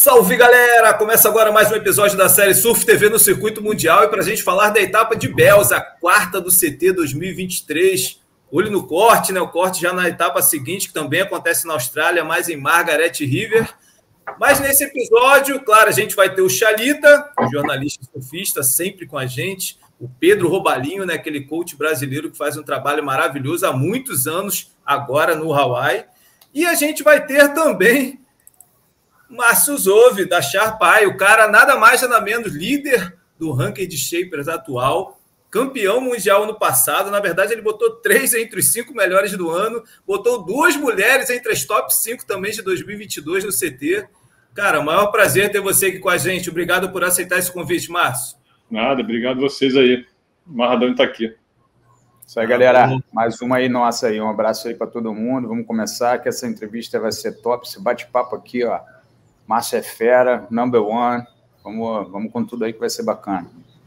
Salve, galera! Começa agora mais um episódio da série Surf TV no Circuito Mundial e para a gente falar da etapa de Bells, a quarta do CT 2023. Olho no corte, né? O corte já na etapa seguinte, que também acontece na Austrália, mas em Margaret River. Mas nesse episódio, claro, a gente vai ter o Chalita, jornalista surfista, sempre com a gente, o Pedro Robalinho, né? Aquele coach brasileiro que faz um trabalho maravilhoso há muitos anos, agora no Hawaii. E a gente vai ter também Márcio Zove, da Sharpeye, o cara nada mais nada menos líder do ranking de shapers atual, campeão mundial no passado. Na verdade, ele botou 3 entre os 5 melhores do ano, botou 2 mulheres entre as top 5 também de 2022 no CT. Cara, o maior prazer ter você aqui com a gente. Obrigado por aceitar esse convite, Márcio. Nada, obrigado vocês aí. Marradão está aqui. Isso aí, galera. Mais uma aí nossa aí. Um abraço aí para todo mundo. Vamos começar, que essa entrevista vai ser top. Esse bate-papo aqui, ó. Márcio é fera, number one. Vamos com tudo aí que vai ser bacana.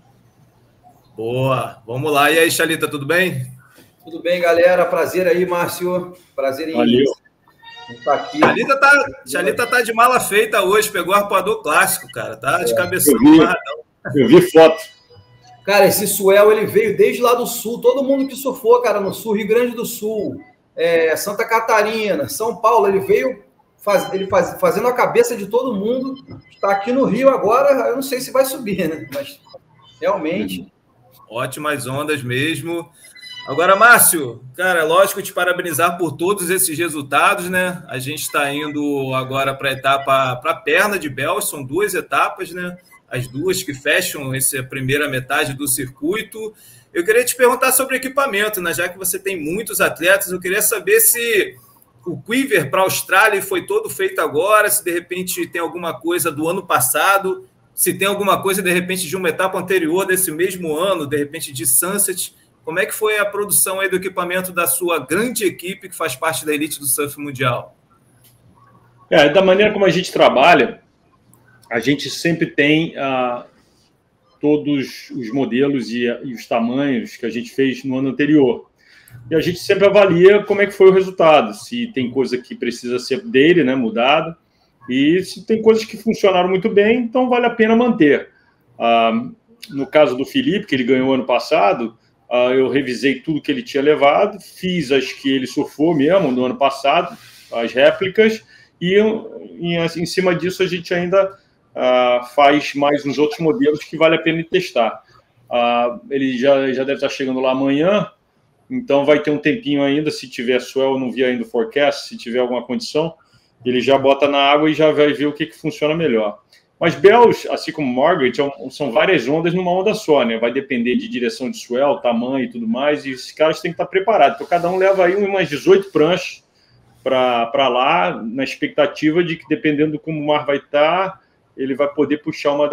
Boa, vamos lá. E aí, Chalita, tudo bem? Tudo bem, galera. Prazer aí, Márcio. Prazer em estar aqui. Chalita tá de mala feita hoje, pegou o arpoador clássico, cara. Tá de cabeção. Eu vi foto. Cara, esse swell, ele veio desde lá do sul. Todo mundo que surfou, cara, no sul, Rio Grande do Sul, Santa Catarina, São Paulo, ele veio fazendo a cabeça de todo mundo. Está aqui no Rio agora, eu não sei se vai subir, né? Mas realmente... Ótimas ondas mesmo. Agora, Márcio, cara, lógico te parabenizar por todos esses resultados, né? A gente está indo agora para a etapa, para a perna de Bells, são 2 etapas, né? As 2 que fecham essa primeira metade do circuito. Eu queria te perguntar sobre equipamento, né? Já que você tem muitos atletas, eu queria saber se o Quiver para a Austrália foi todo feito agora, se de repente tem alguma coisa do ano passado, se tem alguma coisa de repente de uma etapa anterior desse mesmo ano, de repente de Sunset. Como é que foi a produção aí do equipamento da sua grande equipe que faz parte da elite do surf mundial? Da maneira como a gente trabalha, a gente sempre tem todos os modelos e os tamanhos que a gente fez no ano anterior. E a gente sempre avalia como é que foi o resultado, se tem coisa que precisa ser dele, né, mudada, e se tem coisas que funcionaram muito bem, então vale a pena manter. No caso do Felipe, que ele ganhou ano passado, eu revisei tudo que ele tinha levado, fiz as que ele surfou mesmo no ano passado, as réplicas, e em cima disso a gente ainda faz mais uns outros modelos que vale a pena testar. Ele já deve estar chegando lá amanhã, então vai ter um tempinho ainda, se tiver swell, não vi ainda o forecast, se tiver alguma condição, ele já bota na água e já vai ver o que funciona melhor. Mas Bells, assim como Margaret, são várias ondas numa onda só, né? Vai depender de direção de swell, tamanho e tudo mais, e esses caras têm que estar preparados. Então cada um leva aí umas 18 pranchas para lá, na expectativa de que, dependendo de como o mar vai estar, ele vai poder puxar uma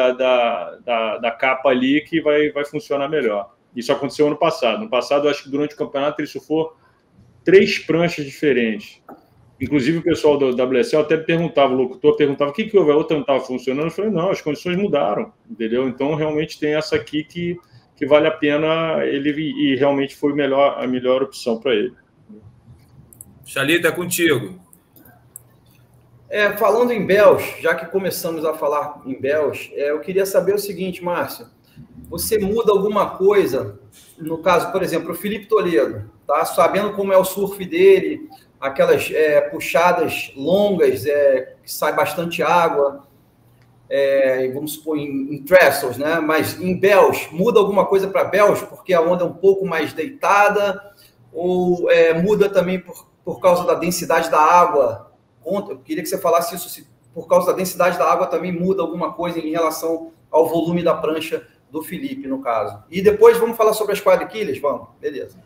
da capa ali que vai funcionar melhor. Isso aconteceu ano passado. No passado, eu acho que durante o campeonato ele surfou 3 pranchas diferentes. Inclusive, o pessoal do WSL até perguntava, o locutor perguntava o que houve, a outra não estava funcionando. Eu falei, não, as condições mudaram, entendeu? Então, realmente tem essa aqui que vale a pena e realmente foi a melhor opção para ele. Chalita, é contigo. Falando em Bells, já que começamos a falar em Bells, eu queria saber o seguinte, Márcio. Você muda alguma coisa, no caso, por exemplo, o Felipe Toledo, tá? Sabendo como é o surf dele, aquelas puxadas longas, que sai bastante água, vamos supor, em trestles, né? Mas em Bells, muda alguma coisa para Bells, porque a onda é um pouco mais deitada, ou muda também por causa da densidade da água? Eu queria que você falasse isso, se por causa da densidade da água também muda alguma coisa em relação ao volume da prancha do Felipe, no caso. E depois vamos falar sobre as quadriquilhas? Vamos, beleza.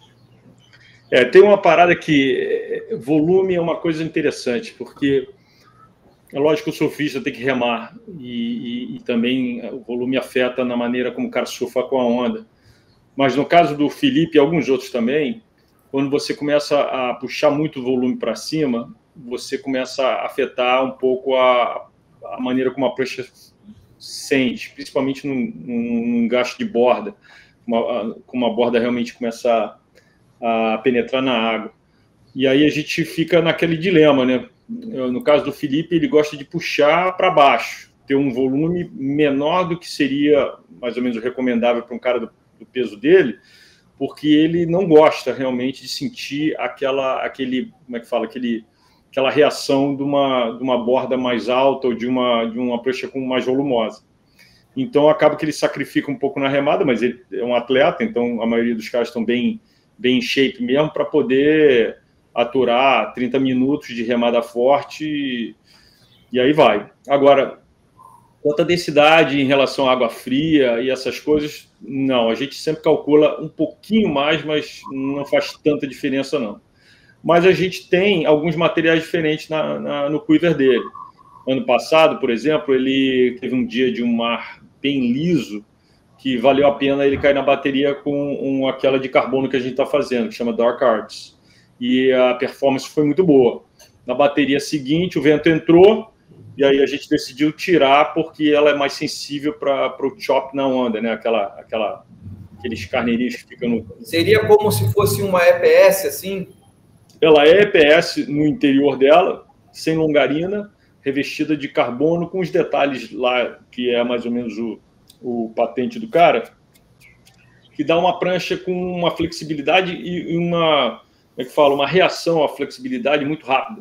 Tem uma parada que volume é uma coisa interessante, porque é lógico que o surfista tem que remar e também o volume afeta na maneira como o cara surfa com a onda. Mas no caso do Felipe e alguns outros também, quando você começa a puxar muito volume para cima, você começa a afetar um pouco a maneira como a prancha sente, principalmente num gasto de borda, como a borda realmente começa a penetrar na água. E aí a gente fica naquele dilema, né? no caso do Felipe, ele gosta de puxar para baixo, ter um volume menor do que seria mais ou menos o recomendável para um cara do peso dele, porque ele não gosta realmente de sentir aquela reação de uma borda mais alta ou de uma prancha com mais volumosa. Então, acaba que ele sacrifica um pouco na remada, mas ele é um atleta, então a maioria dos caras estão bem em shape mesmo para poder aturar 30 minutos de remada forte e aí vai. Agora, quanto à densidade em relação à água fria e essas coisas, não, a gente sempre calcula um pouquinho mais, mas não faz tanta diferença, não. Mas a gente tem alguns materiais diferentes no quiver dele. Ano passado, por exemplo, ele teve um dia de um mar bem liso, que valeu a pena ele cair na bateria com aquela de carbono que a gente está fazendo, que chama Dark Arts. E a performance foi muito boa. Na bateria seguinte, o vento entrou, e aí a gente decidiu tirar, porque ela é mais sensível para o chop na onda, né? Aqueles carneirinhos que ficam no... Seria como se fosse uma EPS, assim? Ela é EPS no interior dela, sem longarina, revestida de carbono, com os detalhes lá, que é mais ou menos o patente do cara, que dá uma prancha com uma flexibilidade e uma reação à flexibilidade muito rápida.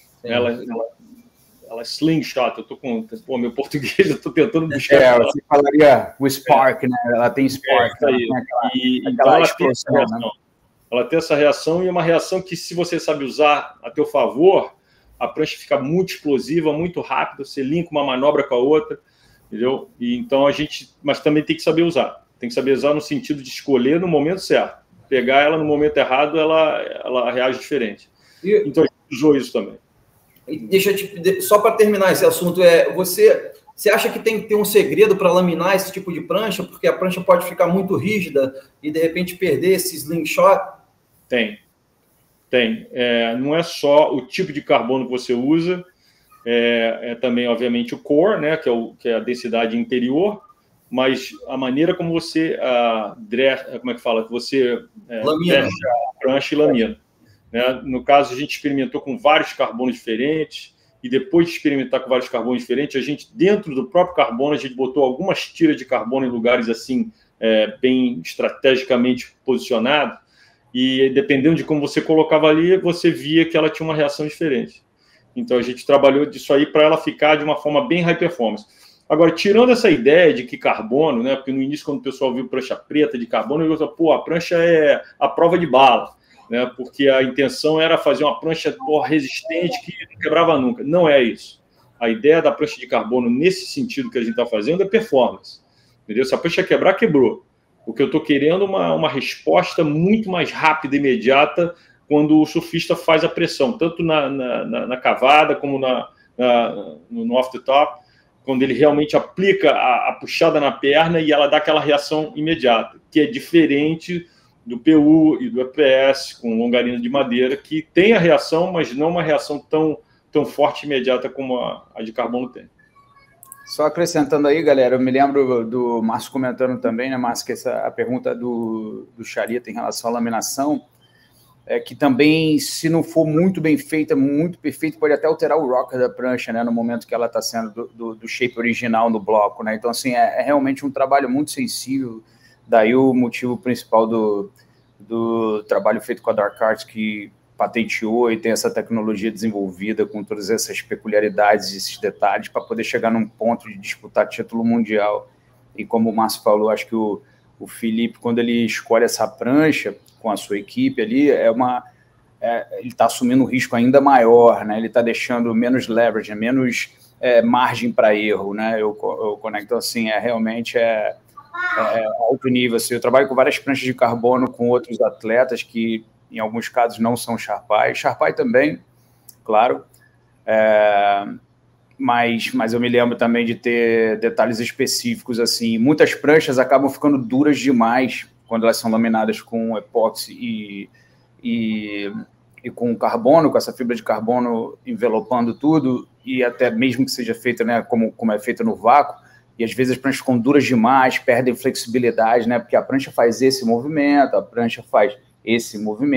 Ela slingshot, eu tô com... Pô, meu português, eu tô tentando buscar. Você falaria o spark, né? Ela tem spark. Então ela tem essa reação. Né? Ela tem essa reação, e é uma reação que, se você sabe usar a teu favor, a prancha fica muito explosiva, muito rápida, você linka uma manobra com a outra, entendeu? E então mas também tem que saber usar. Tem que saber usar no sentido de escolher no momento certo. Pegar ela no momento errado, ela reage diferente. Então a gente usou isso também. Deixa eu só para terminar esse assunto, você acha que tem que ter um segredo para laminar esse tipo de prancha? Porque a prancha pode ficar muito rígida e, de repente, perder esse slingshot? Tem. Não é só o tipo de carbono que você usa, também, obviamente, o core, né, que é a densidade interior, mas a maneira como você você lamina a prancha e lamina. Né? No caso, a gente experimentou com vários carbonos diferentes, e depois de experimentar com vários carbonos diferentes, a gente, dentro do próprio carbono, a gente botou algumas tiras de carbono em lugares assim, bem estrategicamente posicionados, e dependendo de como você colocava ali, você via que ela tinha uma reação diferente. Então, a gente trabalhou disso aí para ela ficar de uma forma bem high performance. Agora, tirando essa ideia de que carbono, né, porque no início, quando o pessoal viu prancha preta de carbono, ele falou, pô, a prancha é a prova de bala, né, porque a intenção era fazer uma prancha resistente que não quebrava nunca. Não é isso. A ideia da prancha de carbono, nesse sentido que a gente está fazendo, é performance. Entendeu? Se a prancha quebrar, quebrou. O que eu estou querendo é uma resposta muito mais rápida e imediata quando o surfista faz a pressão, tanto na cavada como no off the top, quando ele realmente aplica a puxada na perna e ela dá aquela reação imediata, que é diferente do PU e do EPS, com longarina de madeira, que tem a reação, mas não uma reação tão forte e imediata como a de carbono tem. Só acrescentando aí, galera, eu me lembro do Márcio comentando também, né, Márcio, que a pergunta do Charita em relação à laminação, que também, se não for muito bem feita, muito perfeito, pode até alterar o rocker da prancha, né, no momento que ela está sendo do shape original no bloco, né? Então, assim, é realmente um trabalho muito sensível. Daí o motivo principal do trabalho feito com a Dark Arts, que patenteou e tem essa tecnologia desenvolvida com todas essas peculiaridades, esses detalhes, para poder chegar num ponto de disputar título mundial. E como o Márcio falou, acho que o Felipe, quando ele escolhe essa prancha com a sua equipe ali, ele está assumindo um risco ainda maior, né? Ele está deixando menos leverage, menos margem para erro, né? Eu conecto, então, assim, realmente alto nível. Assim, eu trabalho com várias pranchas de carbono com outros atletas que, em alguns casos, não são Sharpai. Sharpai também, claro. Mas eu me lembro também de ter detalhes específicos, assim. Muitas pranchas acabam ficando duras demais quando elas são laminadas com epóxi e com carbono, com essa fibra de carbono envelopando tudo, e até mesmo que seja feita, né, como é feita no vácuo, e às vezes as pranchas ficam duras demais, perdem flexibilidade, né, porque a prancha faz esse movimento, a prancha faz esse movimento.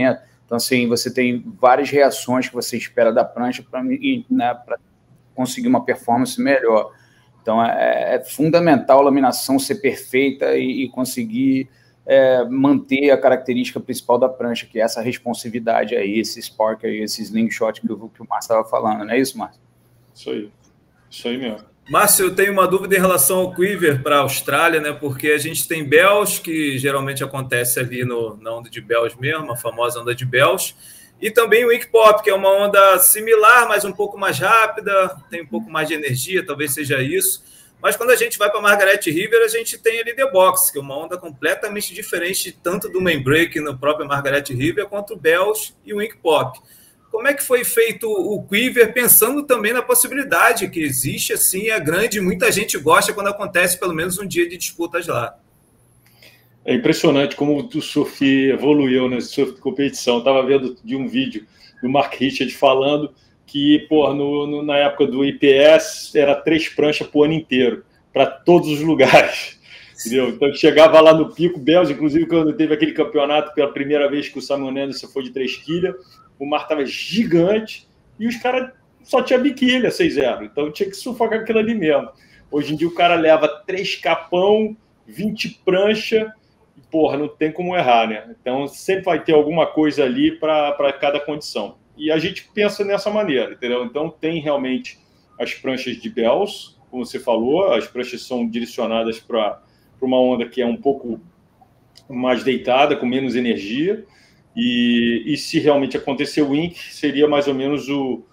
Então, assim, você tem várias reações que você espera da prancha para, né, conseguir uma performance melhor. Então, é fundamental a laminação ser perfeita e conseguir manter a característica principal da prancha, que é essa responsividade aí, esse spark aí, esse slingshot que o Márcio estava falando, não é isso, Márcio? Isso aí mesmo. Márcio, eu tenho uma dúvida em relação ao quiver para a Austrália, né? Porque a gente tem bells, que geralmente acontece ali na onda de bells mesmo, a famosa onda de bells, e também o wing pop, que é uma onda similar, mas um pouco mais rápida, tem um pouco mais de energia, talvez seja isso. Mas quando a gente vai para a Margaret River, a gente tem ali The Box, que é uma onda completamente diferente, tanto do main break no próprio Margaret River, quanto o bells e o wing pop. Como é que foi feito o quiver, pensando também na possibilidade que existe, assim, é grande, muita gente gosta quando acontece pelo menos um dia de disputas lá. É impressionante como o surf evoluiu nesse surf de competição. Eu estava vendo de um vídeo do Mark Richards falando que, na época do IPS, era 3 pranchas por ano inteiro, para todos os lugares. Entendeu? Então, chegava lá no pico, bells, inclusive quando teve aquele campeonato pela primeira vez que o Simon Anderson foi de 3 quilhas, o mar estava gigante e os caras só tinha biquília 6-0. Então tinha que surfar com aquilo ali mesmo. Hoje em dia o cara leva 3 capão, 20 prancha e, não tem como errar, né? Então sempre vai ter alguma coisa ali para cada condição. E a gente pensa nessa maneira, entendeu? Então tem realmente as pranchas de bells, como você falou, as pranchas são direcionadas para uma onda que é um pouco mais deitada, com menos energia. E se realmente acontecer o wink, seria mais ou menos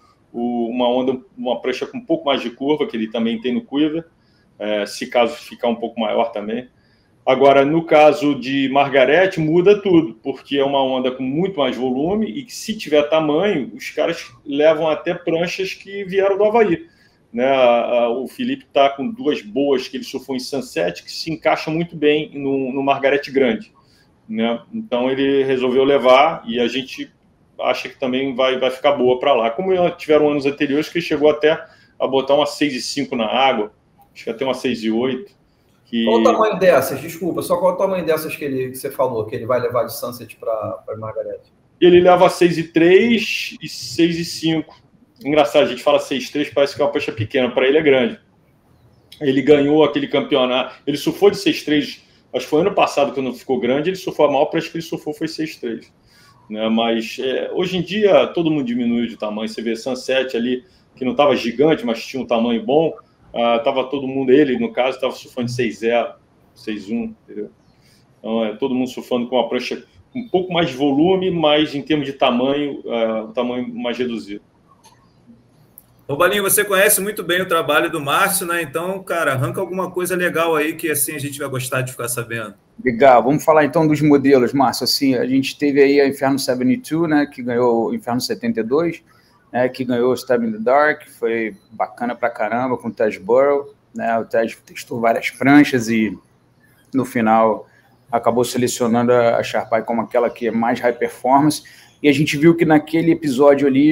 uma prancha com um pouco mais de curva, que ele também tem no quiver, se caso ficar um pouco maior também. Agora, no caso de Margaret, muda tudo, porque é uma onda com muito mais volume e que, se tiver tamanho, os caras levam até pranchas que vieram do Havaí. Né? O Felipe está com 2 boas que ele surfou em Sunset, que se encaixam muito bem no Margaret grande. Né? Então ele resolveu levar e a gente acha que também vai ficar boa para lá. Como tiveram anos anteriores que chegou até a botar uma 6,5 na água, acho que até uma 6,8. Qual o tamanho dessas? Desculpa, só qual o tamanho dessas que você falou, que ele vai levar de Sunset para Margaret? Ele leva 6,3 e 6,5. Engraçado, a gente fala 6,3, parece que é uma prancha pequena, para ele é grande. Ele ganhou aquele campeonato, ele surfou de 6,3. Acho que foi ano passado, quando ficou grande, ele surfou a maior prancha que ele surfou foi 6,3. Né? Mas hoje em dia todo mundo diminuiu de tamanho. Você vê Sunset ali, que não estava gigante, mas tinha um tamanho bom. Estava todo mundo, ele no caso, estava surfando de 6,0, 6,1, entendeu? Então todo mundo surfando com uma prancha com um pouco mais de volume, mas em termos de tamanho, um tamanho mais reduzido. Robalinho, você conhece muito bem o trabalho do Márcio, né? Então, cara, arranca alguma coisa legal aí que assim a gente vai gostar de ficar sabendo. Legal, vamos falar então dos modelos, Márcio. Assim, a gente teve aí a Inferno 72, né, que ganhou o Inferno 72, né, que ganhou o Stab in the Dark, foi bacana pra caramba com o Tej Burrow, né? O Tej testou várias pranchas e no final acabou selecionando a Sharpeye como aquela que é mais high performance. E a gente viu que naquele episódio ali,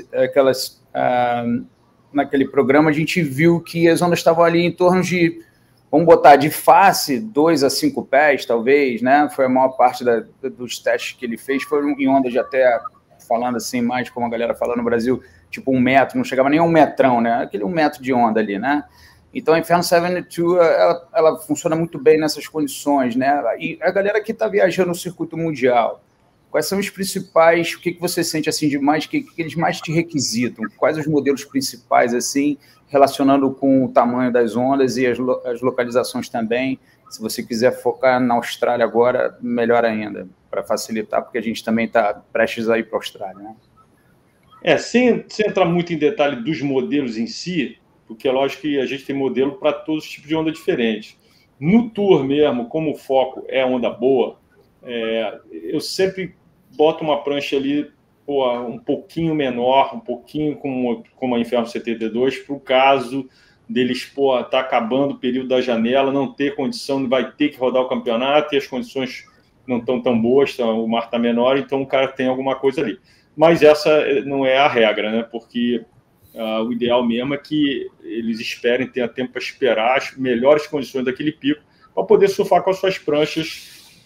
naquele programa, a gente viu que as ondas estavam ali em torno de, vamos botar, de face, 2 a 5 pés, talvez, né? Foi a maior parte dos testes que ele fez, foram em ondas de até, falando assim, mais como a galera fala no Brasil, tipo 1 metro, não chegava nem a 1 metrão, né? Aquele 1 metro de onda ali, né? Então a Inferno 72, ela funciona muito bem nessas condições, né? E a galera que está viajando no circuito mundial, quais são os principais, o que você sente assim de mais, que eles mais te requisitam? Quais os modelos principais, assim, relacionando com o tamanho das ondas e as localizações também? Se você quiser focar na Austrália agora, melhor ainda, para facilitar, porque a gente também está prestes a ir para a Austrália, né? Sem entrar muito em detalhe dos modelos em si, porque é lógico que a gente tem modelo para todos os tipos de onda diferentes. No tour mesmo, como o foco é onda boa, eu sempre boto uma prancha ali um pouquinho menor, um pouquinho como a Inferno 72, para o caso deles tá acabando o período da janela, não ter condição, vai ter que rodar o campeonato e as condições não estão tão boas, o mar está menor, então o cara tem alguma coisa ali. Mas essa não é a regra, né? Porque o ideal mesmo é que eles esperem, tenham tempo para esperar as melhores condições daquele pico para poder surfar com as suas pranchas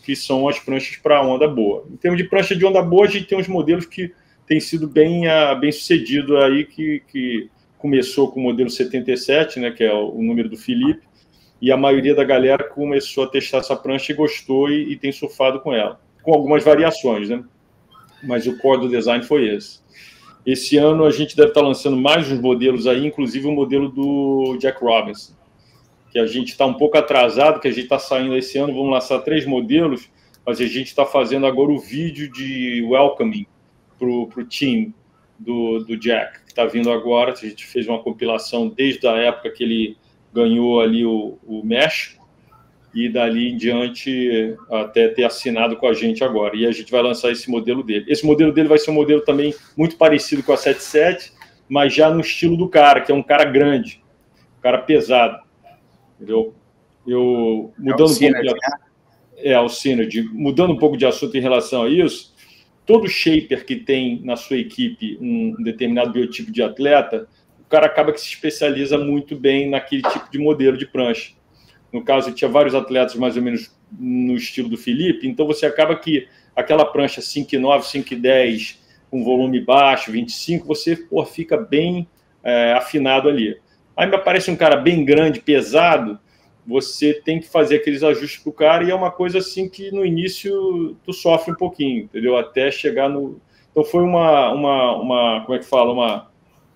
que são as pranchas para onda boa. Em termos de prancha de onda boa, a gente tem uns modelos que têm sido bem sucedido aí, que começou com o modelo 77, né, que é o número do Felipe, e a maioria da galera começou a testar essa prancha e gostou e tem surfado com ela, com algumas variações, né? Mas o core do design foi esse. Esse ano a gente deve estar lançando mais uns modelos aí, inclusive o modelo do Jack Robinson, que a gente está um pouco atrasado, que a gente está saindo esse ano, vamos lançar 3 modelos, mas a gente está fazendo agora o vídeo de welcoming para o team do Jack, que está vindo agora. A gente fez uma compilação desde a época que ele ganhou ali o México, e dali em diante até ter assinado com a gente agora. E a gente vai lançar esse modelo dele. Esse modelo dele vai ser um modelo também muito parecido com a 77, mas já no estilo do cara, que é um cara grande, um cara pesado. Entendeu? Mudando o Synergy. Mudando um pouco de assunto em relação a isso, todo shaper que tem na sua equipe um determinado biotipo de atleta, o cara acaba que se especializa muito bem naquele tipo de modelo de prancha. No caso, tinha vários atletas mais ou menos no estilo do Felipe, então você acaba que aquela prancha 5,9, 5,10, com volume baixo, 25, você fica bem afinado ali. Aí me aparece um cara bem grande, pesado, você tem que fazer aqueles ajustes para o cara, e é uma coisa assim que no início tu sofre um pouquinho, entendeu? Até chegar no... Então foi como é que fala?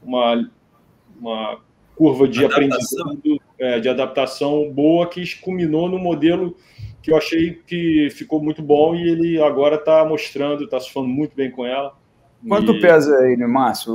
Uma curva de aprendizado, de adaptação boa, que culminou no modelo que eu achei que ficou muito bom, e ele agora está mostrando, está surfando muito bem com ela. Quanto pesa aí, Márcio,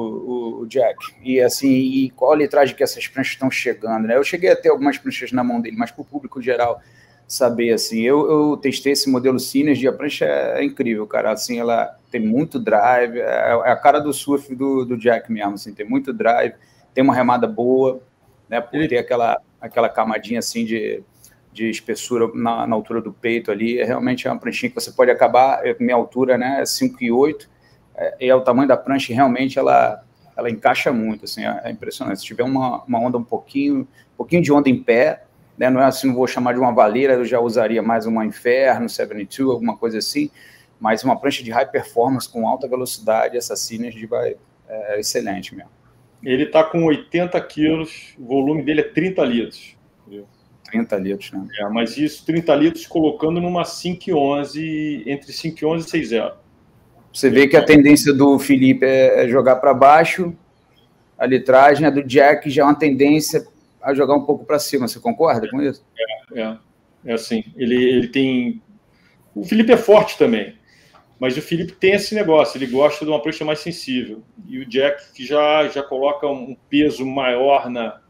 o Jack? E assim, e qual a litragem que essas pranchas estão chegando, né? Eu cheguei a ter algumas pranchas na mão dele, mas para o público geral saber, assim, eu testei esse modelo Synergy, a prancha é incrível, cara, assim, ela tem muito drive, é a cara do surf do Jack mesmo, assim, tem muito drive, tem uma remada boa, né, por ter aquela camadinha, assim, de espessura na altura do peito ali, realmente é uma pranchinha que você pode acabar, minha altura, né, é 5,8, e é o tamanho da prancha, e realmente ela encaixa muito, assim, é impressionante. Se tiver uma onda um pouquinho de onda em pé, né, não é assim, não vou chamar de uma valeira, eu já usaria mais uma Inferno, 72, alguma coisa assim, mas uma prancha de high performance com alta velocidade, essa Synergy é excelente mesmo. Ele está com 80 quilos, o volume dele é 30 litros. 30 litros, né? Mas isso, 30 litros, colocando numa 5,11, entre 5,11 e 6,0. Você vê que a tendência do Felipe é jogar para baixo, a litragem, a do Jack já é uma tendência a jogar um pouco para cima. Você concorda com isso? É assim. Ele tem... O Felipe é forte também, mas o Felipe tem esse negócio, ele gosta de uma prancha mais sensível. E o Jack, que já coloca um peso maior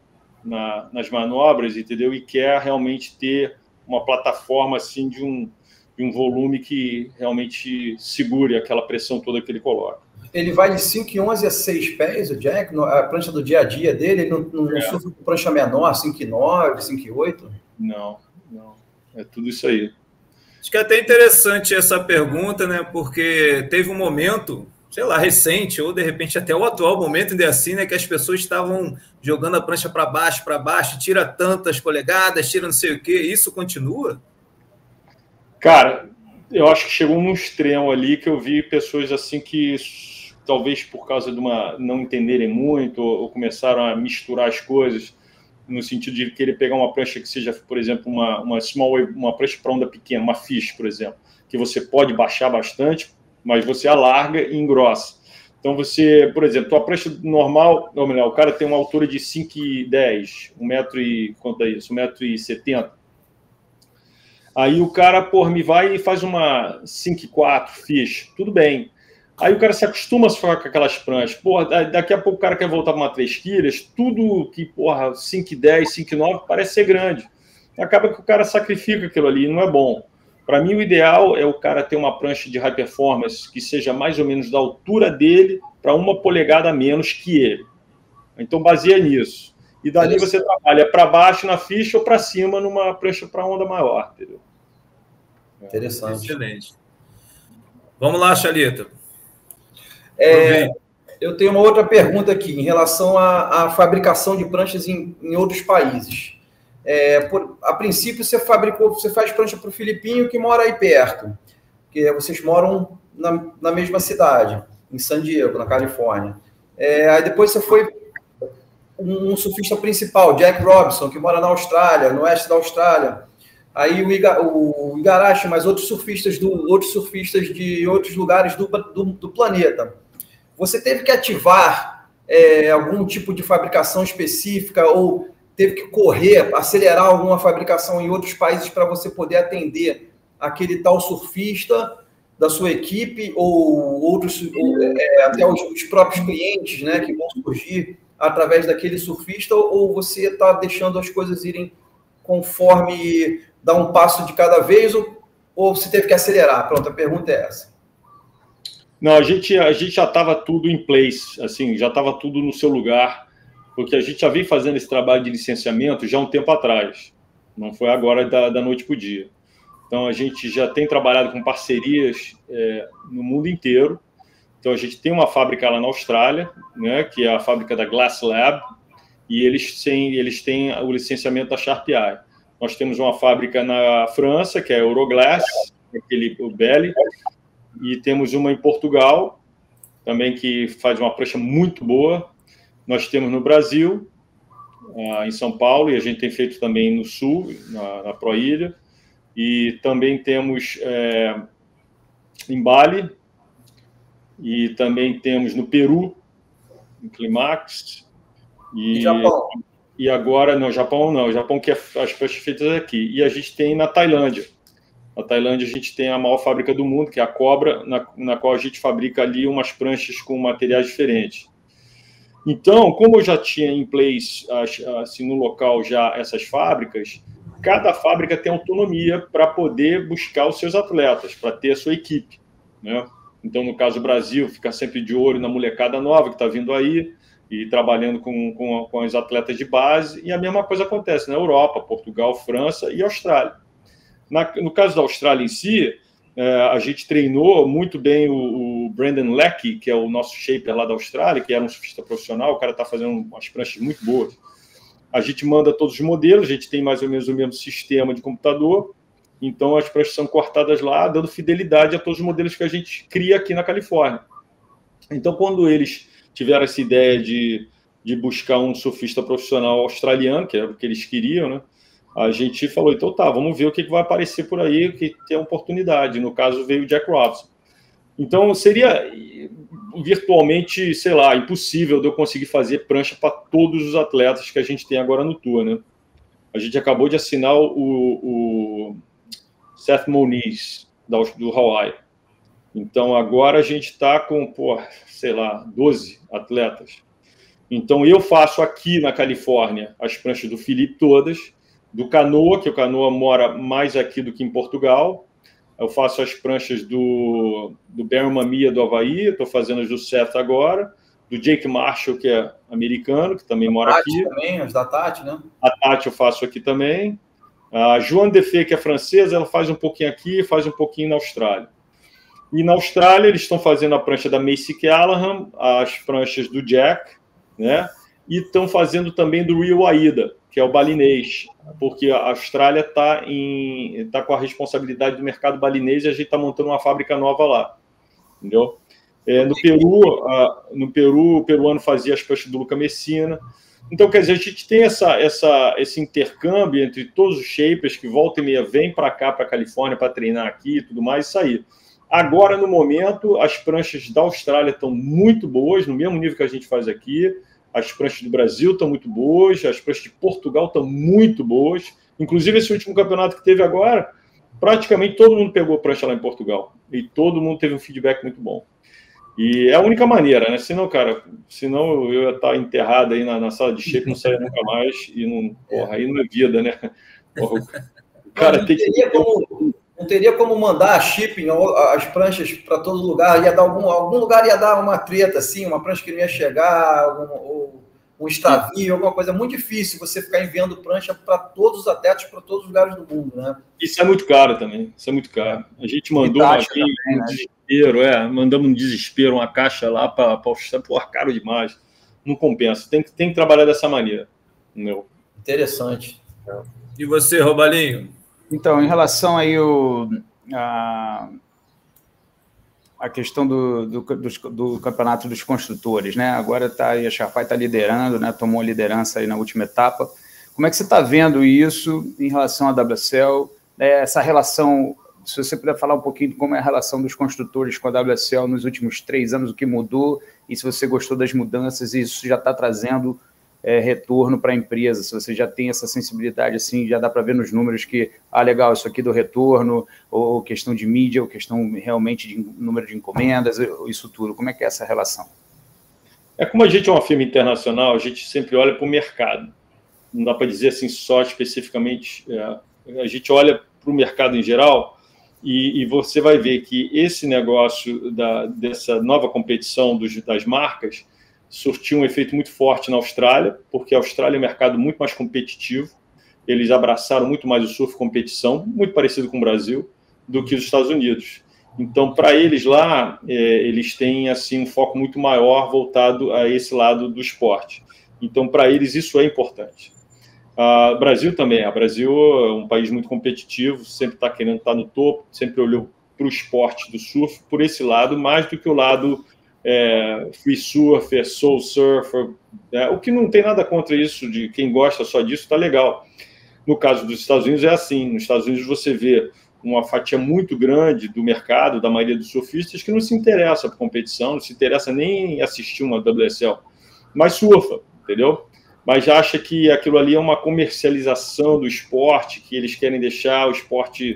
nas manobras, entendeu? E quer realmente ter uma plataforma assim de um volume que realmente segure aquela pressão toda que ele coloca. Ele vai de 5,11 a 6 pés, o Jack, a prancha do dia a dia dele, ele não surfa com prancha menor, 5,9, 5,8? Não. É tudo isso aí. Acho que é até interessante essa pergunta, né? Porque teve um momento, sei lá, recente, ou de repente até o atual momento ainda assim, né? Que as pessoas estavam jogando a prancha para baixo, tira tantas polegadas, tira não sei o quê. Isso continua? Cara, eu acho que chegou num extremo ali que eu vi pessoas assim que, talvez por causa de não entenderem muito, ou começaram a misturar as coisas, no sentido de querer pegar uma prancha que seja, por exemplo, uma small wave, uma prancha para onda pequena, uma fish, por exemplo, que você pode baixar bastante, mas você alarga e engrossa. Então você, por exemplo, a prancha normal, ou melhor, o cara tem uma altura de 5,10, 1,70 m. Aí o cara, me vai e faz uma 5,4 fish, tudo bem. Aí o cara se acostuma a ficar com aquelas pranchas. Daqui a pouco o cara quer voltar para uma 3 quilos, tudo que, 5,10, 5,9 parece ser grande. Acaba que o cara sacrifica aquilo ali, não é bom. Para mim, o ideal é o cara ter uma prancha de high performance que seja mais ou menos da altura dele para 1 polegada a menos que ele. Então, baseia nisso. E dali você trabalha para baixo na ficha ou para cima numa prancha para onda maior, entendeu? Interessante. Excelente. Vamos lá, Chalita. Eu tenho uma outra pergunta aqui em relação à fabricação de pranchas em outros países. A princípio, você faz prancha para o Filipinho, que mora aí perto, porque vocês moram na mesma cidade, em San Diego, na Califórnia. Aí depois você foi um surfista principal, Jack Robinson, que mora na Austrália, no oeste da Austrália. Aí o Igarashi, mas outros surfistas de outros lugares do planeta. Você teve que ativar algum tipo de fabricação específica ou teve que acelerar alguma fabricação em outros países para você poder atender aquele tal surfista da sua equipe ou até os próprios clientes, né, que vão surgir através daquele surfista, ou você está deixando as coisas irem conforme dá um passo de cada vez, ou você teve que acelerar? Pronto, a pergunta é essa. Não, a gente já estava tudo em place, assim, já estava tudo no seu lugar, porque a gente já vem fazendo esse trabalho de licenciamento já há um tempo atrás, não foi agora da noite para o dia. Então, a gente já tem trabalhado com parcerias no mundo inteiro. Então, a gente tem uma fábrica lá na Austrália, né, que é a fábrica da Glass Lab, e eles têm o licenciamento da Sharp Eye. Nós temos uma fábrica na França, que é a Euroglass, o Belly, e temos uma em Portugal, também que faz uma prancha muito boa. Nós temos no Brasil, em São Paulo, e a gente tem feito também no Sul, na Proilha, e também temos em Bali, e também temos no Peru, em Climax, e Japão. E agora, no Japão não, o Japão que as pranchas feitas aqui. E a gente tem na Tailândia. Na Tailândia a gente tem a maior fábrica do mundo, que é a Cobra, na qual a gente fabrica ali umas pranchas com materiais diferentes. Então, como eu já tinha em place, assim, no local já essas fábricas, cada fábrica tem autonomia para poder buscar os seus atletas, para ter a sua equipe, né? Então, no caso do Brasil, fica sempre de olho na molecada nova que está vindo aí, e trabalhando com os atletas de base, e a mesma coisa acontece na Europa, Portugal, França e Austrália. No caso da Austrália em si, a gente treinou muito bem o Brandon Leckie, que é o nosso shaper lá da Austrália, que era um surfista profissional, o cara está fazendo umas pranchas muito boas. A gente manda todos os modelos, a gente tem mais ou menos o mesmo sistema de computador, então as pranchas são cortadas lá, dando fidelidade a todos os modelos que a gente cria aqui na Califórnia. Então, quando eles tiveram essa ideia de buscar um surfista profissional australiano, que era o que eles queriam, né? A gente falou, então tá, vamos ver o que vai aparecer por aí, que tem oportunidade. No caso, veio o Jack Robinson. Então, seria virtualmente, sei lá, impossível de eu conseguir fazer prancha para todos os atletas que a gente tem agora no Tour, né? A gente acabou de assinar o Seth Moniz, do Hawaii. Então, agora a gente está com, sei lá, 12 atletas. Então, eu faço aqui na Califórnia as pranchas do Felipe todas, do Canoa, que o Canoa mora mais aqui do que em Portugal. Eu faço as pranchas do Barry Mamiya, do Havaí, estou fazendo as do Seth agora, do Jake Marshall, que é americano, que também mora aqui. Também, as da Tati, né? A Tati eu faço aqui também. A Joan Defay, que é francesa, ela faz um pouquinho aqui, faz um pouquinho na Austrália. E na Austrália, eles estão fazendo a prancha da Macy Callahan, as pranchas do Jack, né? E estão fazendo também do Rio Aida, que é o balinês, porque a Austrália está com a responsabilidade do mercado balinês e a gente está montando uma fábrica nova lá, entendeu? No Peru, o peruano fazia as pranchas do Luca Messina. Então, quer dizer, a gente tem esse intercâmbio entre todos os shapers que volta e meia vêm para cá, para a Califórnia, para treinar aqui e tudo mais, isso aí. Agora, no momento, as pranchas da Austrália estão muito boas, no mesmo nível que a gente faz aqui. As pranchas do Brasil estão muito boas, as pranchas de Portugal estão muito boas. Inclusive, esse último campeonato que teve agora, praticamente todo mundo pegou prancha lá em Portugal. E todo mundo teve um feedback muito bom. E é a única maneira, né? Senão, cara, eu ia estar enterrado aí na sala de shape, não saia nunca mais. E não, aí não é vida, né? Porra, o cara tem que... Não teria como mandar shipping, as pranchas para todo lugar, ia dar algum lugar ia dar uma treta, assim, uma prancha que não ia chegar, um extravio, alguma coisa. Muito difícil você ficar enviando prancha para todos os atletas, para todos os lugares do mundo, né? Isso é muito caro também, isso é muito caro. A gente mandou uma vez um desespero, mandamos um desespero, uma caixa lá para caro demais. Não compensa, tem que trabalhar dessa maneira. Meu. Interessante. E você, Robalinho? Então, em relação aí a questão do campeonato dos construtores, né? Agora a Sharpay está liderando, né? Tomou a liderança aí na última etapa. Como é que você está vendo isso em relação à WSL? Essa relação, se você puder falar um pouquinho de como é a relação dos construtores com a WSL nos últimos 3 anos, o que mudou, e se você gostou das mudanças, e isso já está trazendo retorno para a empresa, se você já tem essa sensibilidade, assim, já dá para ver nos números que, legal, isso aqui do retorno, ou questão de mídia, ou questão realmente de número de encomendas, isso tudo. Como é que é essa relação? Como a gente é uma firma internacional, a gente sempre olha para o mercado. Não dá para dizer assim só especificamente. A gente olha para o mercado em geral e você vai ver que esse negócio dessa nova competição das marcas surtiu um efeito muito forte na Austrália, porque a Austrália é um mercado muito mais competitivo. Eles abraçaram muito mais o surf competição, muito parecido com o Brasil, do que os Estados Unidos. Então, para eles lá, eles têm assim um foco muito maior voltado a esse lado do esporte. Então, para eles, isso é importante. O Brasil também. O Brasil é um país muito competitivo, sempre está querendo estar no topo, sempre olhou para o esporte do surf por esse lado, mais do que o lado free surfer, soul surfer, o que não tem nada contra isso, de quem gosta só disso, está legal. No caso dos Estados Unidos é assim, nos Estados Unidos você vê uma fatia muito grande do mercado, da maioria dos surfistas, que não se interessa por competição, não se interessa nem assistir uma WSL, mas surfa, entendeu? Mas acha que aquilo ali é uma comercialização do esporte, que eles querem deixar o esporte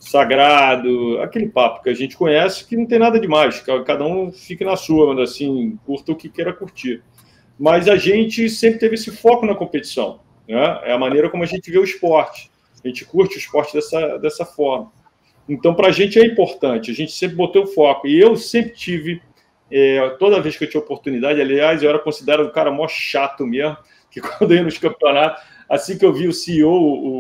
sagrado, aquele papo que a gente conhece, que não tem nada demais, cada um fique na sua, mas assim, curta o que queira curtir. Mas a gente sempre teve esse foco na competição, né? É a maneira como a gente vê o esporte. A gente curte o esporte dessa forma. Então, para a gente é importante, a gente sempre botou o foco. E eu sempre tive, toda vez que eu tinha oportunidade, aliás, eu era considerado um cara mó chato mesmo, que quando eu ia nos campeonatos, assim que eu vi o CEO,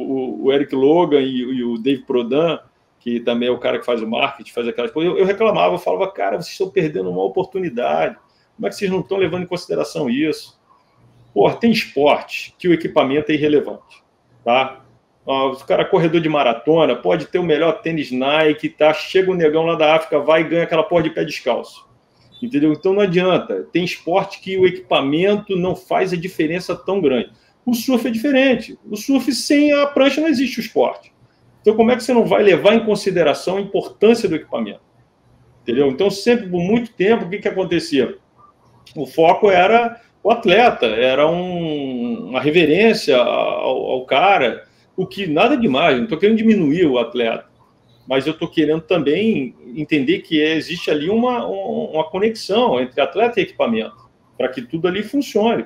o Eric Logan e o Dave Prodan, que também é o cara que faz o marketing, faz aquelas coisas, eu reclamava, eu falava, cara, vocês estão perdendo uma oportunidade, como é que vocês não estão levando em consideração isso? Pô, tem esporte que o equipamento é irrelevante, tá? O cara corredor de maratona pode ter o melhor tênis Nike, tá? Chega um negão lá da África, vai e ganha aquela porra de pé descalço. Entendeu? Então não adianta. Tem esporte que o equipamento não faz a diferença tão grande. O surf é diferente. O surf sem a prancha não existe o esporte. Então como é que você não vai levar em consideração a importância do equipamento? Entendeu? Então sempre, por muito tempo, o que acontecia? O foco era o atleta, era uma reverência ao cara, o que nada demais, não estou querendo diminuir o atleta, mas eu estou querendo também entender que existe ali uma conexão entre atleta e equipamento, para que tudo ali funcione.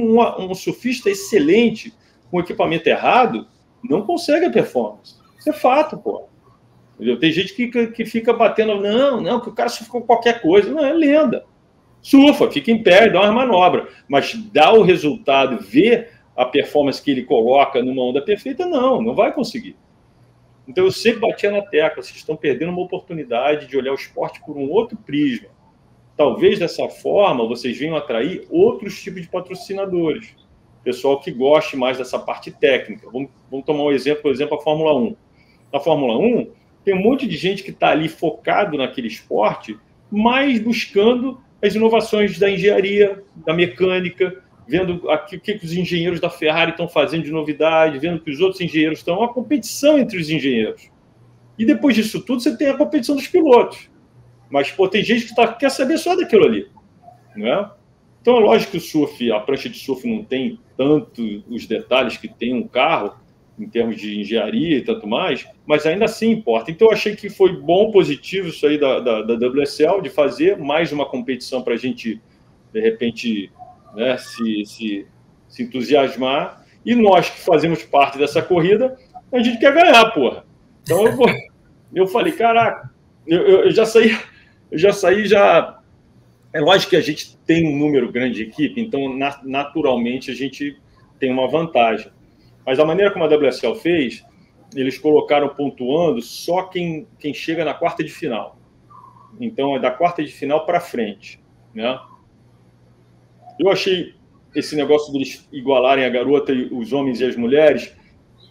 Um surfista excelente com equipamento errado não consegue a performance. Isso é fato, pô. Entendeu? Tem gente que fica batendo, não, que o cara surfa com qualquer coisa. Não, é lenda. Surfa, fica em pé, dá uma manobra, mas dá o resultado, vê a performance que ele coloca numa onda perfeita, não vai conseguir. Então eu sempre batia na tecla, vocês estão perdendo uma oportunidade de olhar o esporte por um outro prisma. Talvez dessa forma vocês venham atrair outros tipos de patrocinadores, pessoal que goste mais dessa parte técnica. Vamos tomar um exemplo, por exemplo, a Fórmula 1. Na Fórmula 1 tem um monte de gente que está ali focado naquele esporte, mas buscando as inovações da engenharia, da mecânica, vendo o que os engenheiros da Ferrari estão fazendo de novidade, vendo que os outros engenheiros estão, uma competição entre os engenheiros. E depois disso tudo, você tem a competição dos pilotos. Mas, pô, tem gente que quer saber só daquilo ali, né? Então, é lógico que o surf, a prancha de surf não tem tanto os detalhes que tem um carro, em termos de engenharia e tanto mais, mas ainda assim importa. Então, eu achei que foi bom, positivo isso aí da WSL, de fazer mais uma competição para a gente, de repente, né, se entusiasmar. E nós que fazemos parte dessa corrida, a gente quer ganhar, porra. Então, eu falei, caraca, eu já saí. É lógico que a gente tem um número grande de equipe, então, naturalmente, a gente tem uma vantagem. Mas a maneira como a WSL fez, eles colocaram pontuando só quem chega na quarta de final. Então, é da quarta de final para frente, né? Eu achei esse negócio deles igualarem a garota, os homens e as mulheres,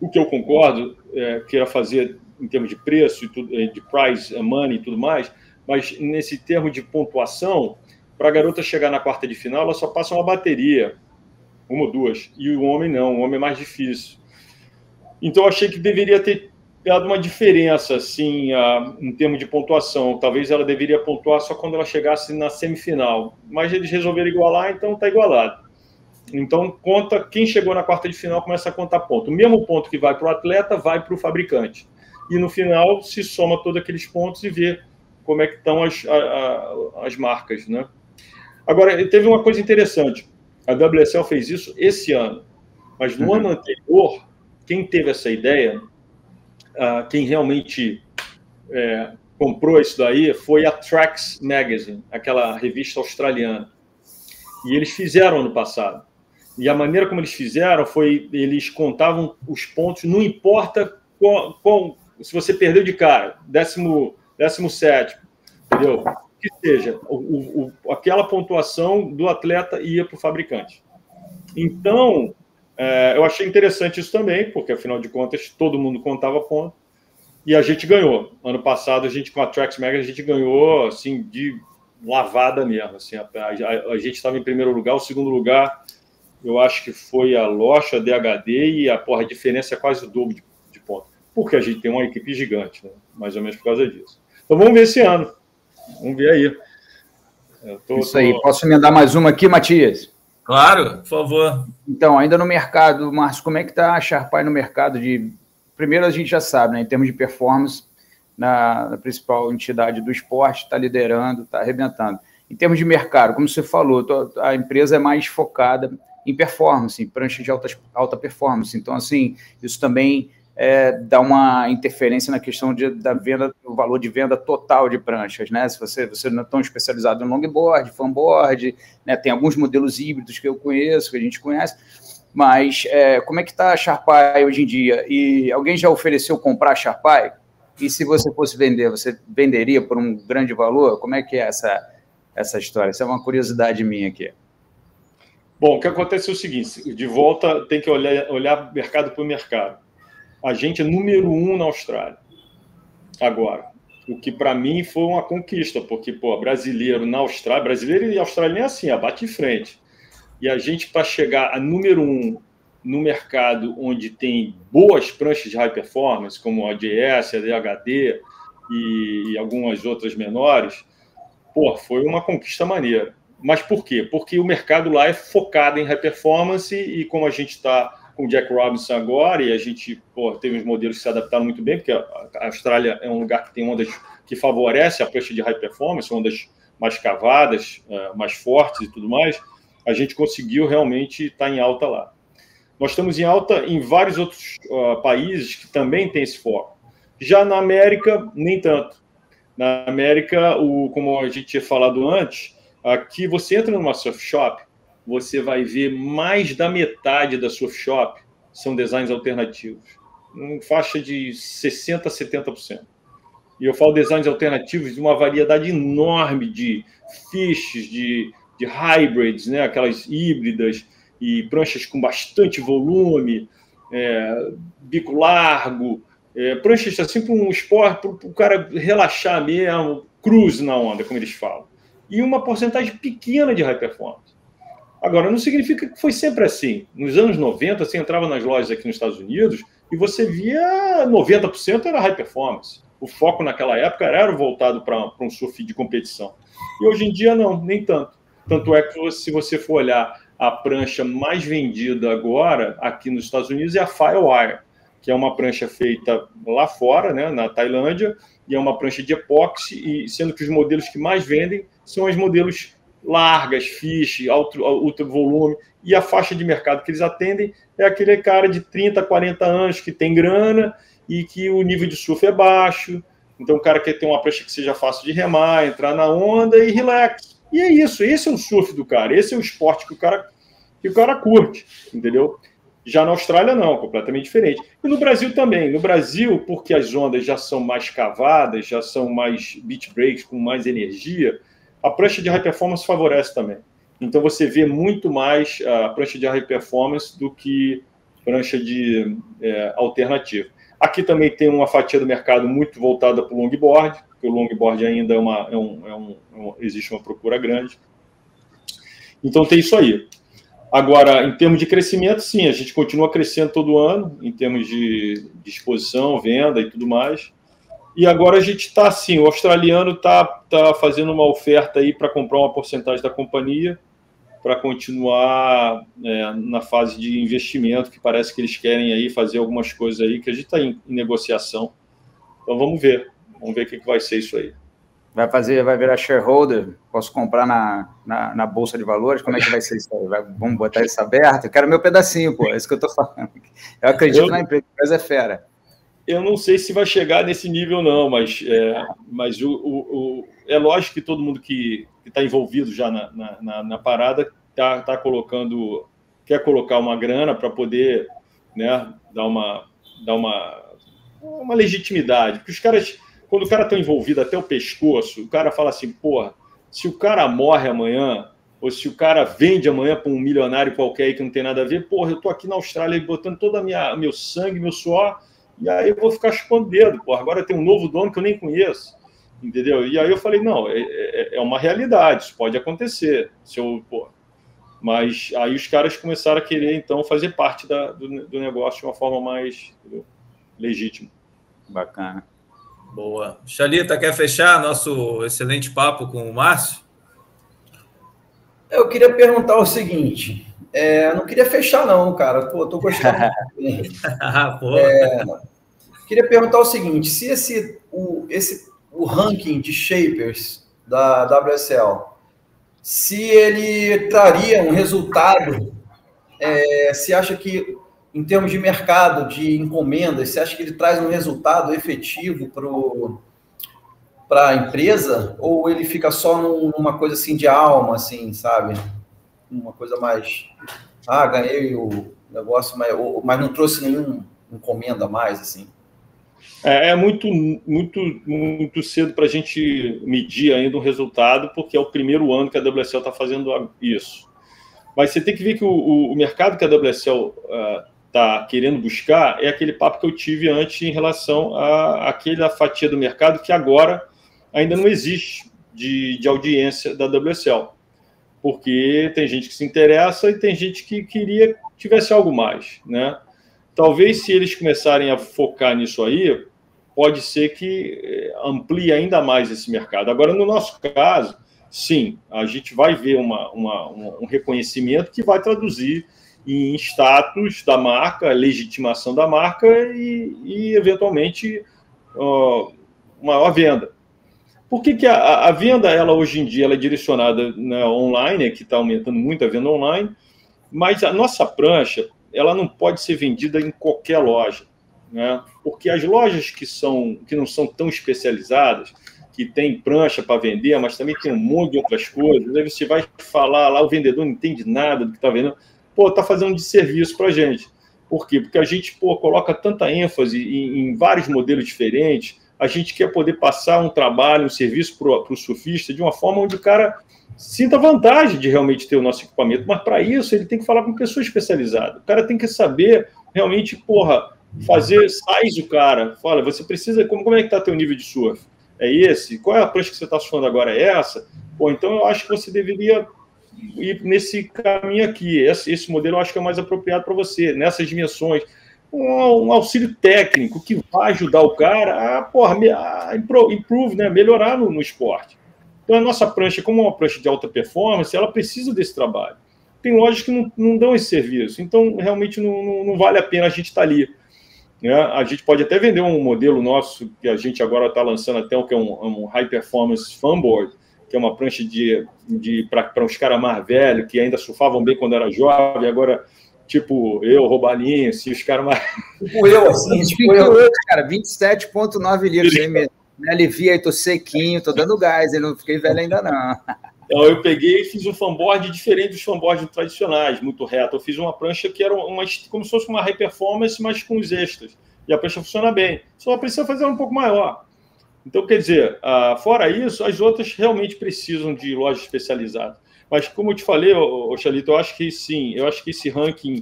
O que eu concordo, que era fazer em termos de preço, e tudo, de prize money e tudo mais, mas nesse termo de pontuação, para a garota chegar na quarta de final, ela só passa uma bateria, uma ou duas, e o homem não, o homem é mais difícil. Então, eu achei que deveria ter dado uma diferença, assim, em termos de pontuação. Talvez ela deveria pontuar só quando ela chegasse na semifinal, mas eles resolveram igualar, então está igualado. Então, conta quem chegou na quarta de final, começa a contar ponto. O mesmo ponto que vai para o atleta, vai para o fabricante. E no final, se soma todos aqueles pontos e vê como é que estão as marcas, né? Agora, teve uma coisa interessante. A WSL fez isso esse ano. Mas no ano anterior, quem teve essa ideia, quem realmente comprou isso daí, foi a Tracks Magazine, aquela revista australiana. E eles fizeram ano passado. E a maneira como eles fizeram foi, eles contavam os pontos, não importa se você perdeu de cara, 17º, entendeu? Que seja, aquela pontuação do atleta ia para o fabricante. Então, eu achei interessante isso também, porque, afinal de contas, todo mundo contava ponto, e a gente ganhou. Ano passado, com a Tracks Magazine, a gente ganhou, assim, de lavada mesmo. Assim, a gente estava em primeiro lugar, o segundo lugar, eu acho que foi a Locha, a DHD, e a diferença é quase o dobro de pontos. Porque a gente tem uma equipe gigante, né? Mais ou menos por causa disso. Então, vamos ver esse ano. Vamos ver aí. Isso aí. Posso emendar mais uma aqui, Matias? Claro, por favor. Então, ainda no mercado, Márcio, como é que está a Sharpeye no mercado de... Primeiro, a gente já sabe, né, em termos de performance, na principal entidade do esporte, está liderando, está arrebentando. Em termos de mercado, como você falou, a empresa é mais focada em performance, em prancha de alta performance. Então, assim, isso também dá uma interferência na questão da venda, do valor de venda total de pranchas, né? Se você não é tão especializado em longboard, fanboard, né? Tem alguns modelos híbridos que eu conheço, que a gente conhece, mas como é que está a Sharpeye hoje em dia? E alguém já ofereceu comprar a Sharpeye? E se você fosse vender, você venderia por um grande valor? Como é que é essa história? Isso é uma curiosidade minha aqui. Bom, o que acontece é o seguinte, de volta tem que olhar mercado por mercado. A gente é número 1 na Austrália, agora. O que, para mim, foi uma conquista, porque, brasileiro na Austrália, brasileiro e australiano é assim, bate em frente. E a gente, para chegar a número 1 no mercado onde tem boas pranchas de high performance, como a JS, a DHD e algumas outras menores, foi uma conquista maneira. Mas por quê? Porque o mercado lá é focado em high performance e como a gente está com o Jack Robinson agora e a gente teve uns modelos que se adaptaram muito bem, porque a Austrália é um lugar que tem ondas que favorece a prancha de high performance, ondas mais cavadas, mais fortes e tudo mais, a gente conseguiu realmente estar em alta lá. Nós estamos em alta em vários outros países que também têm esse foco. Já na América, nem tanto. Na América, como a gente tinha falado antes, aqui você entra numa surf shop, você vai ver mais da metade da surf shop são designs alternativos, em faixa de 60% a 70%. E eu falo designs alternativos de uma variedade enorme de fishes, de hybrids, né? Aquelas híbridas e pranchas com bastante volume, bico largo, pranchas assim para um esporte, para o cara relaxar mesmo, cruise na onda, como eles falam. E uma porcentagem pequena de high performance. Agora, não significa que foi sempre assim. Nos anos 90, você entrava nas lojas aqui nos Estados Unidos e você via 90% era high performance. O foco naquela época era voltado para um surf de competição. E hoje em dia, não, nem tanto. Tanto é que se você for olhar a prancha mais vendida agora aqui nos Estados Unidos é a Firewire, que é uma prancha feita lá fora, né, na Tailândia, e é uma prancha de epóxi, e sendo que os modelos que mais vendem são os modelos largas, fish, alto volume, e a faixa de mercado que eles atendem é aquele cara de 30, 40 anos que tem grana e que o nível de surf é baixo, então o cara quer ter uma prancha que seja fácil de remar, entrar na onda e relax. E é isso, esse é o surf do cara, esse é o esporte que o cara curte, entendeu? Já na Austrália, não, completamente diferente. E no Brasil também. No Brasil, porque as ondas já são mais cavadas, já são mais beach breaks, com mais energia, a prancha de high performance favorece também. Então, você vê muito mais a prancha de high performance do que prancha de alternativa. Aqui também tem uma fatia do mercado muito voltada para o longboard, porque o longboard ainda existe uma procura grande. Então tem isso aí. Agora, em termos de crescimento, sim, a gente continua crescendo todo ano, em termos de exposição, venda e tudo mais. E agora a gente está assim, o australiano está fazendo uma oferta aí para comprar uma porcentagem da companhia para continuar na fase de investimento, que parece que eles querem aí fazer algumas coisas aí, que a gente está em negociação. Então vamos ver o que vai ser isso aí. Vai virar shareholder? Posso comprar na Bolsa de Valores? Como é que vai ser isso aí? Vamos botar isso aberto? Eu quero meu pedacinho, pô, é isso que eu estou falando. Eu acredito na empresa, a empresa é fera. Eu não sei se vai chegar nesse nível, não, mas é lógico que todo mundo que está envolvido já na parada quer colocar uma grana para poder, né, dar uma legitimidade. Porque os caras, quando o cara está envolvido até o pescoço, o cara fala assim, porra, se o cara morre amanhã, ou se o cara vende amanhã para um milionário qualquer aí que não tem nada a ver, porra, eu estou aqui na Austrália botando todo meu sangue, meu suor, e aí eu vou ficar chupando o dedo, porra, agora tem um novo dono que eu nem conheço, entendeu? E aí eu falei, não, é uma realidade, isso pode acontecer, mas aí os caras começaram a querer, então, fazer parte do negócio de uma forma mais legítima. Bacana. Boa. Xalita, quer fechar nosso excelente papo com o Márcio? Eu queria perguntar o seguinte, não queria fechar não, cara, pô, tô gostando muito. Queria perguntar o seguinte, se o ranking de shapers da WSL, se ele traria um resultado, se acha que, em termos de mercado, de encomendas, você acha que ele traz um resultado efetivo para a empresa, ou ele fica só numa coisa assim de alma, assim, sabe? Uma coisa mais, ganhei o negócio, mas não trouxe nenhuma encomenda a mais, assim. É muito, muito, muito cedo para a gente medir ainda o resultado, porque é o primeiro ano que a WSL está fazendo isso. Mas você tem que ver que o mercado que a WSL está querendo buscar é aquele papo que eu tive antes em relação àquela fatia do mercado que agora ainda não existe de audiência da WSL. Porque tem gente que se interessa e tem gente que queria que tivesse algo mais, né? Talvez, se eles começarem a focar nisso aí, pode ser que amplie ainda mais esse mercado. Agora, no nosso caso, sim, a gente vai ver um reconhecimento que vai traduzir em status da marca, legitimação da marca e eventualmente, maior venda. Por que a venda, ela hoje em dia, ela é direcionada online, que está aumentando muito a venda online, mas a nossa prancha, ela não pode ser vendida em qualquer loja, né? Porque as lojas que não são tão especializadas, que tem prancha para vender, mas também tem um monte de outras coisas, aí você vai falar lá, o vendedor não entende nada do que está vendendo, está fazendo um desserviço para a gente. Por quê? Porque a gente coloca tanta ênfase em vários modelos diferentes, a gente quer poder passar um trabalho, um serviço para o surfista de uma forma onde o cara sinta vantagem de realmente ter o nosso equipamento, mas para isso ele tem que falar com pessoa especializada. O cara tem que saber realmente, fazer size o cara. Fala, você precisa, como é que está teu nível de surf? É esse? Qual é a prancha que você está surfando agora? É essa? Então eu acho que você deveria ir nesse caminho aqui. Esse modelo eu acho que é mais apropriado para você, nessas dimensões. Um auxílio técnico que vai ajudar o cara a improve, né? Melhorar no esporte. Então, a nossa prancha, como uma prancha de alta performance, ela precisa desse trabalho. Tem lojas que não dão esse serviço, então realmente não vale a pena a gente estar ali. Né? A gente pode até vender um modelo nosso, que a gente agora está lançando até, que é um High Performance Funboard, que é uma prancha para uns caras mais velhos, que ainda surfavam bem quando era jovem, agora, tipo eu, Robalinho, assim, os caras mais... Tipo eu, assim, tipo eu, cara, 27,9 litros, hein, mesmo? Me alivia aí, tô sequinho, tô dando gás, eu não fiquei velho ainda não. Então, eu peguei e fiz um fanboard diferente dos fanboards tradicionais, muito reto. Eu fiz uma prancha que era como se fosse uma high performance, mas com os extras. E a prancha funciona bem. Só precisa fazer ela um pouco maior. Então, quer dizer, fora isso, as outras realmente precisam de lojas especializadas. Mas, como eu te falei, Xalito, eu acho que sim, eu acho que esse ranking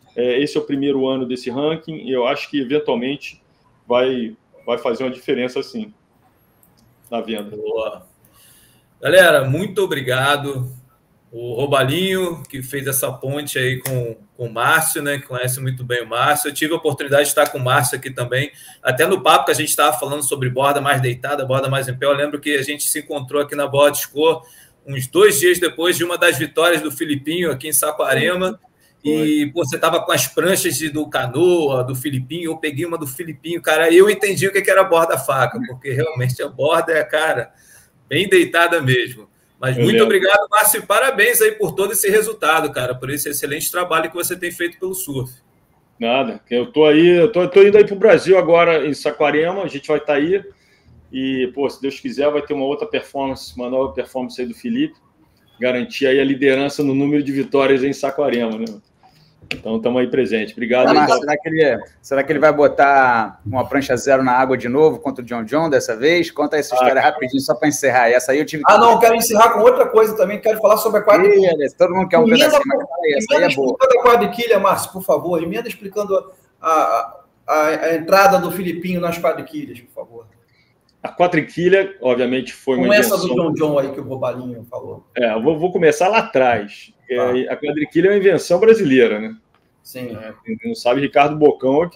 esse é o primeiro ano desse ranking, e eu acho que, eventualmente, vai fazer uma diferença, sim, na venda. Boa. Galera, muito obrigado. O Robalinho, que fez essa ponte aí com o Márcio, né, que conhece muito bem o Márcio. Eu tive a oportunidade de estar com o Márcio aqui também, até no papo que a gente estava falando sobre borda mais deitada, borda mais em pé. Eu lembro que a gente se encontrou aqui na Board Score uns 2 dias depois de uma das vitórias do Filipinho aqui em Saquarema. E pô, você estava com as pranchas do Canoa, do Filipinho. Eu peguei uma do Filipinho, cara, e eu entendi o que era borda-faca, porque realmente a borda é, cara, bem deitada mesmo. Mas muito obrigado, Márcio, e parabéns aí por todo esse resultado, cara, por esse excelente trabalho que você tem feito pelo surf. Nada, eu tô indo aí pro Brasil agora, em Saquarema, a gente vai estar aí, e, pô, se Deus quiser, vai ter uma outra performance, uma nova performance aí do Felipe, garantir aí a liderança no número de vitórias em Saquarema, né? Então, estamos aí presente. Obrigado. Será que ele vai botar uma prancha 0 na água de novo contra o John dessa vez? Conta essa história rapidinho, só para encerrar. Essa aí eu tive que... não, quero encerrar com outra coisa também. Quero falar sobre a quadriquilha. Todo mundo quer um pedacinho, mas essa aí é boa. Explicando a quadriquilha, Márcio, por favor. Emenda explicando a entrada do Filipinho nas quadriquilhas, por favor. A quadriquilha, obviamente, foi uma invenção... Começa do John aí que o Robalinho falou. Eu vou começar lá atrás. A quadriquilha é uma invenção brasileira, né? Sim. Quem não sabe, Ricardo Bocão, que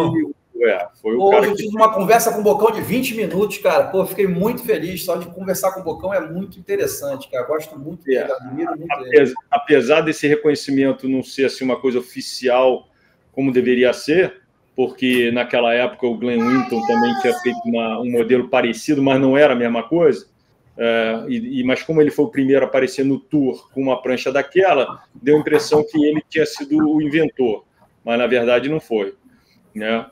foi o cara. Eu tive uma conversa com o Bocão de 20 minutos, cara. Pô, fiquei muito feliz. Só de conversar com o Bocão é muito interessante, cara. Gosto muito dele, admiro muito dele. Apesar desse reconhecimento não ser assim, uma coisa oficial como deveria ser, porque naquela época o Glenn Winton também tinha feito um modelo parecido, mas não era a mesma coisa. Mas como ele foi o primeiro a aparecer no Tour com uma prancha daquela, deu a impressão que ele tinha sido o inventor, mas na verdade não foi, né?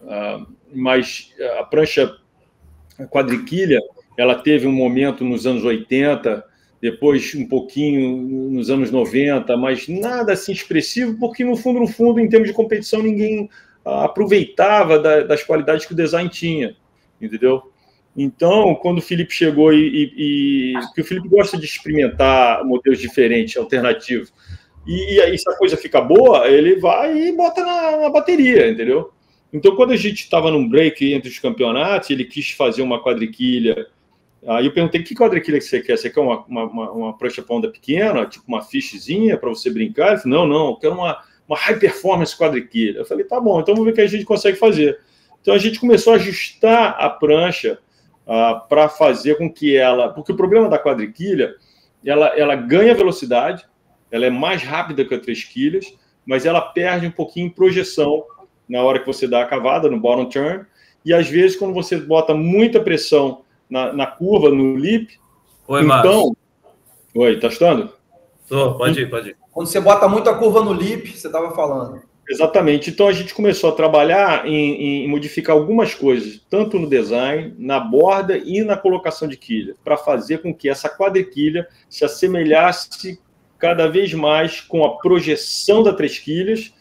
Mas a prancha quadriquilha, ela teve um momento nos anos 80, depois um pouquinho nos anos 90, mas nada assim expressivo, porque no fundo, em termos de competição, ninguém aproveitava das qualidades que o design tinha, entendeu? Então, quando o Felipe chegou porque o Felipe gosta de experimentar modelos diferentes, alternativos, e aí se a coisa fica boa, ele vai e bota na bateria, entendeu? Então, quando a gente estava num break entre os campeonatos, ele quis fazer uma quadriquilha. Aí eu perguntei, que quadriquilha que você quer? Você quer uma prancha para onda pequena, tipo uma fishzinha para você brincar? Ele falou, não, eu quero uma high performance quadriquilha. Eu falei, tá bom, então vamos ver o que a gente consegue fazer. Então, a gente começou a ajustar a prancha para fazer com que ela... Porque o problema da quadriquilha, ela ganha velocidade, ela é mais rápida que a 3 quilhas, mas ela perde um pouquinho em projeção na hora que você dá a cavada, no bottom turn, e às vezes quando você bota muita pressão na curva, no lip... Oi, Márcio. Oi, tá estando? Tô, pode ir. Quando você bota muita curva no lip, você estava falando... Exatamente. Então, a gente começou a trabalhar em modificar algumas coisas, tanto no design, na borda e na colocação de quilha, para fazer com que essa quadriquilha se assemelhasse cada vez mais com a projeção da 3 quilhas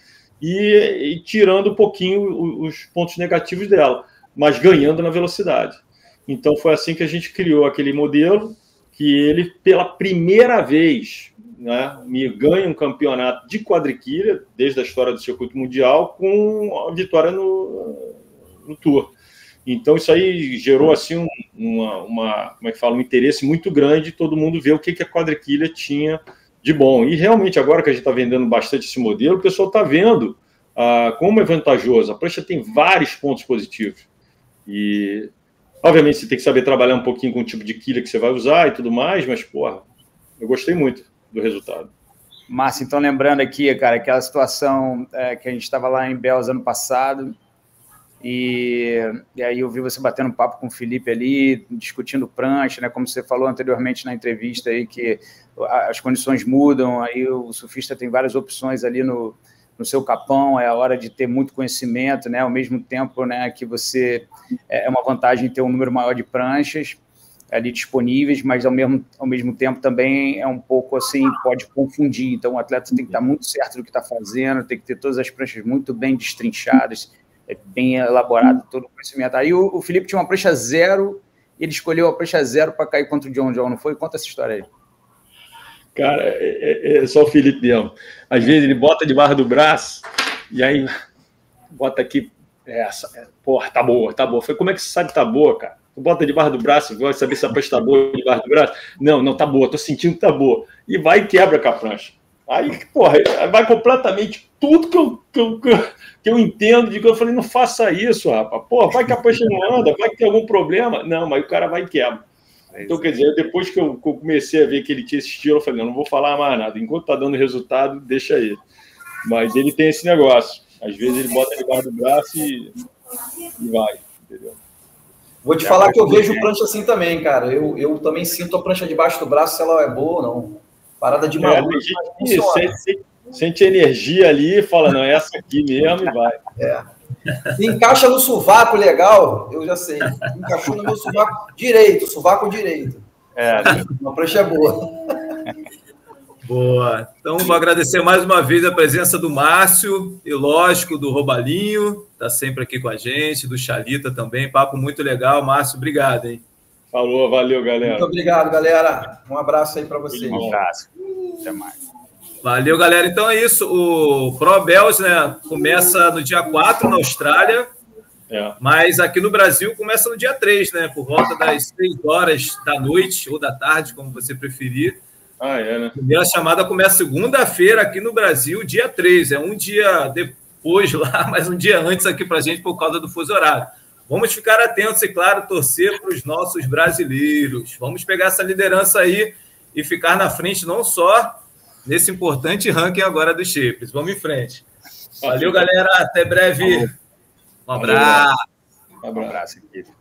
e tirando um pouquinho os pontos negativos dela, mas ganhando na velocidade. Então, foi assim que a gente criou aquele modelo que ele, pela primeira vez... Né, me ganha um campeonato de quadriquilha, desde a história do circuito mundial, com a vitória no Tour. Então, isso aí gerou assim, um interesse muito grande, todo mundo vê o que a quadriquilha tinha de bom. E realmente, agora que a gente está vendendo bastante esse modelo, o pessoal está vendo como é vantajoso. A prancha tem vários pontos positivos. E, obviamente, você tem que saber trabalhar um pouquinho com o tipo de quilha que você vai usar e tudo mais, mas, porra, eu gostei muito do resultado. Márcio, então lembrando aqui, cara, aquela situação que a gente estava lá em Bells ano passado e aí eu vi você batendo papo com o Felipe ali, discutindo prancha, né, como você falou anteriormente na entrevista aí, que as condições mudam, aí o surfista tem várias opções ali no seu capão, é a hora de ter muito conhecimento, né, ao mesmo tempo, né, que você é uma vantagem ter um número maior de pranchas ali disponíveis, mas ao mesmo tempo também é um pouco assim, pode confundir. Então o atleta tem que estar muito certo do que está fazendo, tem que ter todas as pranchas muito bem destrinchadas, bem elaborado todo o conhecimento. Aí o Felipe tinha uma prancha 0, ele escolheu a prancha 0 para cair contra o John, não foi? Conta essa história aí. Cara, é só o Felipe mesmo. Às vezes ele bota debaixo do braço E aí, bota aqui, porra, tá boa. Eu falei, como é que você sabe que tá boa, cara? Tu bota debaixo do braço, vai saber se a prancha tá boa debaixo do braço? Não, tá boa, tô sentindo que tá boa. E vai e quebra com a prancha. Aí, porra, vai completamente tudo que eu entendo. Eu falei, não faça isso, rapaz. Porra, vai que a prancha não anda, vai que tem algum problema. Não, mas o cara vai e quebra. Então, quer dizer, depois que eu comecei a ver que ele tinha esse estilo, eu falei, não vou falar mais nada. Enquanto tá dando resultado, deixa ele. Mas ele tem esse negócio. Às vezes ele bota debaixo do braço e vai, entendeu? Vou te falar que eu vejo prancha assim também, cara. Eu também sinto a prancha debaixo do braço, se ela é boa ou não. Parada de maluco. Sente energia ali e fala, não, é essa aqui mesmo e vai. Se encaixa no sovaco legal, eu já sei. Encaixou no meu sovaco direito, sovaco direito. Uma prancha é boa. Boa. Então, vou agradecer mais uma vez a presença do Márcio e, lógico, do Robalinho, está sempre aqui com a gente, do Chalita também. Papo muito legal. Márcio, obrigado, hein? Falou, valeu, galera. Muito obrigado, galera. Um abraço aí para vocês. Um abraço. Até mais. Valeu, galera. Então é isso. O Pro Bells, né, começa no dia 4 na Austrália, mas aqui no Brasil começa no dia 3, né? Por volta das 6 horas da noite ou da tarde, como você preferir. Né? A primeira chamada começa segunda-feira aqui no Brasil, dia 3. É um dia depois lá, mas um dia antes aqui para a gente por causa do fuso horário. Vamos ficar atentos e, claro, torcer para os nossos brasileiros. Vamos pegar essa liderança aí e ficar na frente não só nesse importante ranking agora dos Shapers. Vamos em frente. Valeu, galera. Até breve. Um abraço. Um abraço, equipe.